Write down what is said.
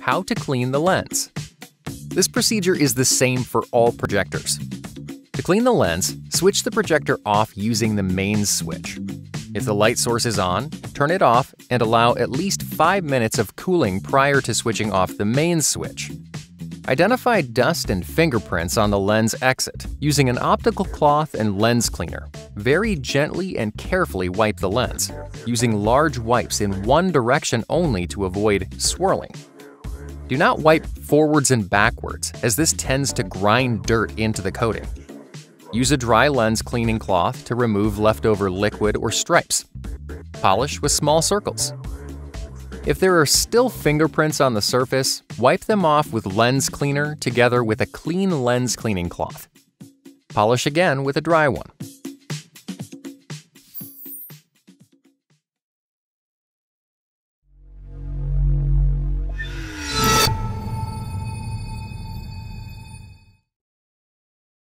how to clean the lens. This procedure is the same for all projectors. To clean the lens, switch the projector off using the mains switch. If the light source is on, turn it off and allow at least 5 minutes of cooling prior to switching off the mains switch. Identify dust and fingerprints on the lens exit using an optical cloth and lens cleaner. Very gently and carefully wipe the lens, using large wipes in one direction only to avoid swirling. Do not wipe forwards and backwards, as this tends to grind dirt into the coating. Use a dry lens cleaning cloth to remove leftover liquid or stripes. Polish with small circles. If there are still fingerprints on the surface, wipe them off with lens cleaner together with a clean lens cleaning cloth. Polish again with a dry one.